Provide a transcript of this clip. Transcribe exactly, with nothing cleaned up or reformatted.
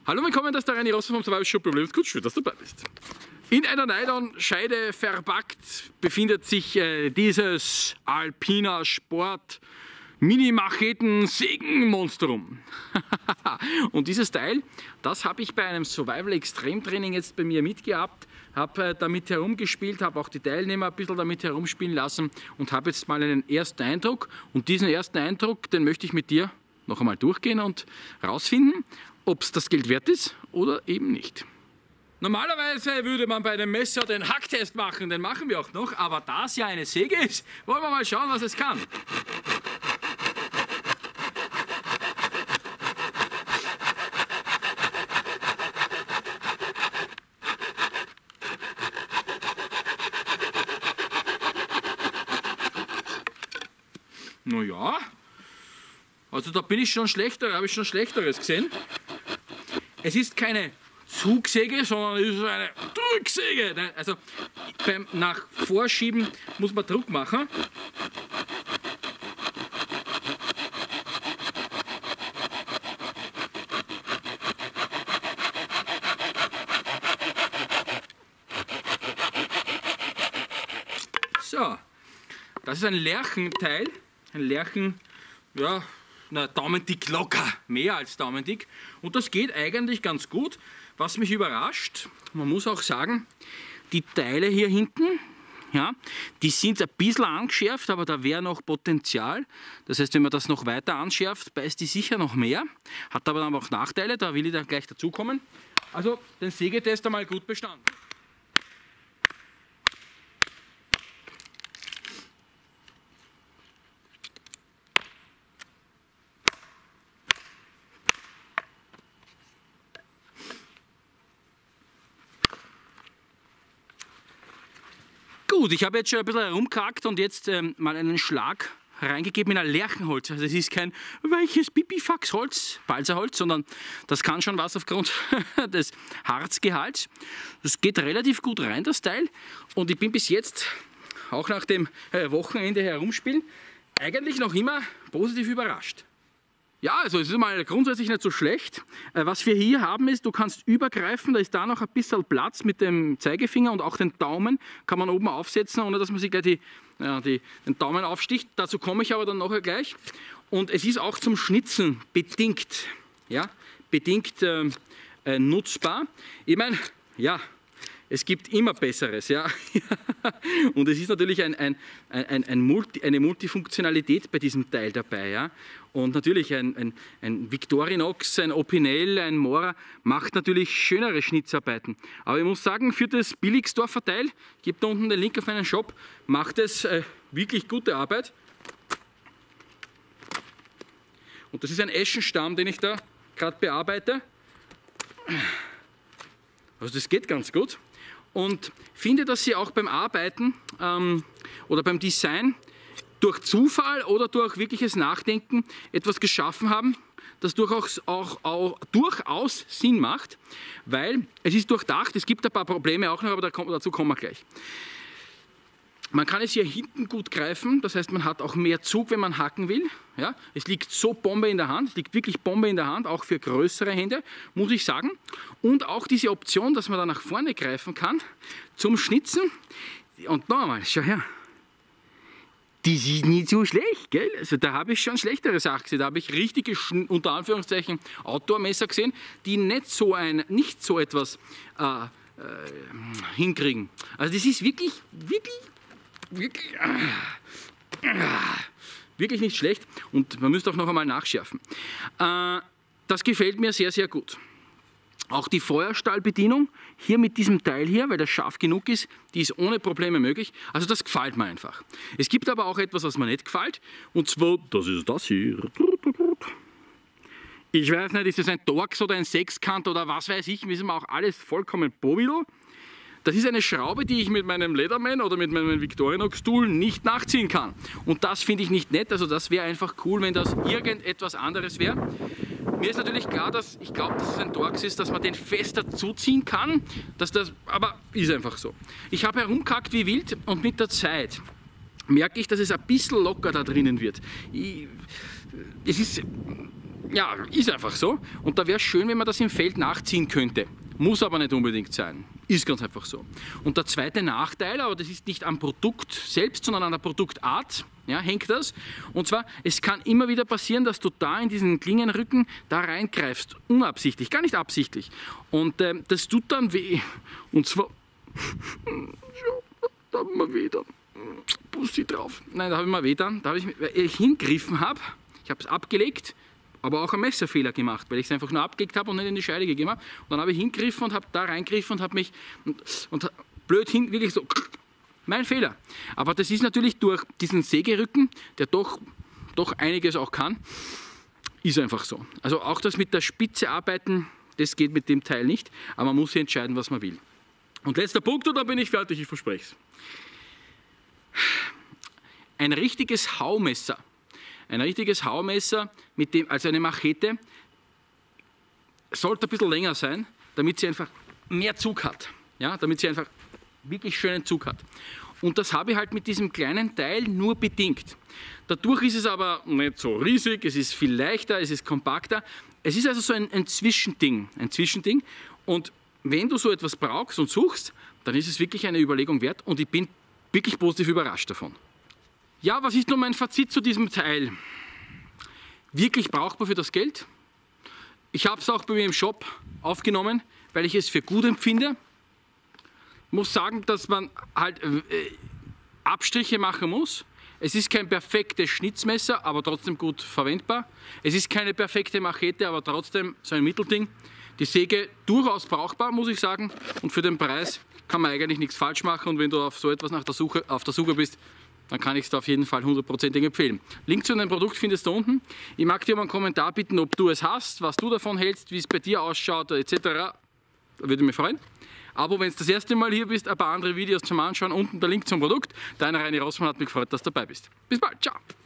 Hallo, willkommen, das ist der Reini Rosser vom Survival Shop Problems. Gut, schön, dass du dabei bist. In einer Nylonscheide verpackt befindet sich äh, dieses Alpina Sport Mini-Macheten-Sägen-Monstrum. Und dieses Teil, das habe ich bei einem Survival-Extrem-Training jetzt bei mir mitgehabt, habe äh, damit herumgespielt, habe auch die Teilnehmer ein bisschen damit herumspielen lassen und habe jetzt mal einen ersten Eindruck. Und diesen ersten Eindruck, den möchte ich mit dir noch einmal durchgehen und rausfinden, ob es das Geld wert ist oder eben nicht. Normalerweise würde man bei einem Messer den Hacktest machen, den machen wir auch noch, aber da es ja eine Säge ist, wollen wir mal schauen, was es kann. Naja, also da bin ich schon schlechter, habe ich schon Schlechteres gesehen. Es ist keine Zugsäge, sondern es ist eine Drücksäge. Also beim nach Vorschieben muss man Druck machen. So, das ist ein Lerchenteil. Ein Lerchen, ja, na, daumendick locker, mehr als daumendick. Und das geht eigentlich ganz gut. Was mich überrascht, man muss auch sagen, die Teile hier hinten, ja, die sind ein bisschen angeschärft, aber da wäre noch Potenzial. Das heißt, wenn man das noch weiter anschärft, beißt die sicher noch mehr. Hat aber dann auch Nachteile, da will ich dann gleich dazukommen. Also den Sägetest einmal gut bestanden. Gut, ich habe jetzt schon ein bisschen herumgehackt und jetzt ähm, mal einen Schlag reingegeben in ein Lerchenholz. Also es ist kein weiches Pipifax-Holz, Balsaholz, sondern das kann schon was aufgrund des Harzgehalts. Das geht relativ gut rein, das Teil. Und ich bin bis jetzt, auch nach dem äh, Wochenende herumspielen, eigentlich noch immer positiv überrascht. Ja, also es ist mal grundsätzlich nicht so schlecht. Was wir hier haben ist, du kannst übergreifen, da ist da noch ein bisschen Platz mit dem Zeigefinger und auch den Daumen kann man oben aufsetzen, ohne dass man sich gleich die, ja, die, den Daumen aufsticht. Dazu komme ich aber dann nachher gleich. Und es ist auch zum Schnitzen bedingt, ja, bedingt äh, äh, nutzbar. Ich meine, ja, es gibt immer Besseres, ja. Und es ist natürlich ein, ein, ein, ein Multi, eine Multifunktionalität bei diesem Teil dabei, ja. Und natürlich ein, ein, ein Victorinox, ein Opinel, ein Mora macht natürlich schönere Schnitzarbeiten. Aber ich muss sagen, für das Billigsdorfer Teil, ich gebe da unten den Link auf einen Shop, macht es äh, wirklich gute Arbeit. Und das ist ein Eschenstamm, den ich da gerade bearbeite. Also das geht ganz gut. Und finde, dass sie auch beim Arbeiten ähm, oder beim Design durch Zufall oder durch wirkliches Nachdenken etwas geschaffen haben, das durchaus, auch, auch, durchaus Sinn macht, weil es ist durchdacht, es gibt ein paar Probleme auch noch, aber dazu kommen wir gleich. Man kann es hier hinten gut greifen, das heißt, man hat auch mehr Zug, wenn man hacken will. Ja, es liegt so Bombe in der Hand, es liegt wirklich Bombe in der Hand, auch für größere Hände, muss ich sagen. Und auch diese Option, dass man da nach vorne greifen kann zum Schnitzen. Und noch einmal, schau her. Die ist nicht so schlecht, gell? Also da habe ich schon schlechtere Sachen gesehen. Da habe ich richtige, unter Anführungszeichen, Outdoor-Messer gesehen, die nicht so, ein, nicht so etwas äh, äh, hinkriegen. Also das ist wirklich, wirklich, wirklich, äh, äh, wirklich nicht schlecht. Und man müsste auch noch einmal nachschärfen. Äh, das gefällt mir sehr, sehr gut. Auch die Feuerstahlbedienung hier mit diesem Teil hier, weil das scharf genug ist, die ist ohne Probleme möglich. Also das gefällt mir einfach. Es gibt aber auch etwas, was mir nicht gefällt. Und zwar, das ist das hier. Ich weiß nicht, ist das ein Torx oder ein Sechskant oder was weiß ich, wissen wir auch alles vollkommen Bobilo. Das ist eine Schraube, die ich mit meinem Leatherman oder mit meinem Victorinox-Tool nicht nachziehen kann. Und das finde ich nicht nett, also das wäre einfach cool, wenn das irgendetwas anderes wäre. Mir ist natürlich klar, dass ich glaube, dass es ein Torx ist, dass man den fester zuziehen kann, dass das, aber ist einfach so. Ich habe herumgehackt wie wild und mit der Zeit merke ich, dass es ein bisschen locker da drinnen wird. Ich, es ist ja, ist einfach so. Und da wäre es schön, wenn man das im Feld nachziehen könnte. Muss aber nicht unbedingt sein. Ist ganz einfach so. Und der zweite Nachteil, aber das ist nicht am Produkt selbst, sondern an der Produktart, ja, hängt das. Und zwar, es kann immer wieder passieren, dass du da in diesen Klingenrücken da reingreifst. Unabsichtlich, gar nicht absichtlich. Und äh, das tut dann weh. Und zwar, da haben wir weh dann. Bussi drauf. Nein, da habe ich mal weh dann. Da habe ich, weil ich hingegriffen habe, ich habe es abgelegt, aber auch einen Messerfehler gemacht, weil ich es einfach nur abgelegt habe und nicht in die Scheide gegeben habe. Und dann habe ich hingegriffen und habe da reingegriffen und habe mich und, und blöd hin, wirklich so, mein Fehler. Aber das ist natürlich durch diesen Sägerücken, der doch, doch einiges auch kann, ist einfach so. Also auch das mit der Spitze arbeiten, das geht mit dem Teil nicht, aber man muss sich entscheiden, was man will. Und letzter Punkt und dann bin ich fertig, ich verspreche es. Ein richtiges Haumesser. Ein richtiges Haumesser, mit dem, also eine Machete, sollte ein bisschen länger sein, damit sie einfach mehr Zug hat. Ja, damit sie einfach wirklich schönen Zug hat. Und das habe ich halt mit diesem kleinen Teil nur bedingt. Dadurch ist es aber nicht so riesig, es ist viel leichter, es ist kompakter. Es ist also so ein, ein Zwischending, ein Zwischending. Und wenn du so etwas brauchst und suchst, dann ist es wirklich eine Überlegung wert und ich bin wirklich positiv überrascht davon. Ja, was ist nun mein Fazit zu diesem Teil? Wirklich brauchbar für das Geld. Ich habe es auch bei mir im Shop aufgenommen, weil ich es für gut empfinde. Ich muss sagen, dass man halt äh, Abstriche machen muss. Es ist kein perfektes Schnitzmesser, aber trotzdem gut verwendbar. Es ist keine perfekte Machete, aber trotzdem so ein Mittelding. Die Säge durchaus brauchbar, muss ich sagen. Und für den Preis kann man eigentlich nichts falsch machen. Und wenn du auf so etwas nach der Suche, auf der Suche bist, dann kann ich es dir auf jeden Fall hundertprozentig empfehlen. Link zu einem Produkt findest du unten. Ich mag dir um einen Kommentar bitten, ob du es hast, was du davon hältst, wie es bei dir ausschaut, et cetera. Da würde ich mich freuen. Aber wenn du das erste Mal hier bist, ein paar andere Videos zum Anschauen, unten der Link zum Produkt. Dein Reini Rossmann, hat mich gefreut, dass du dabei bist. Bis bald, ciao!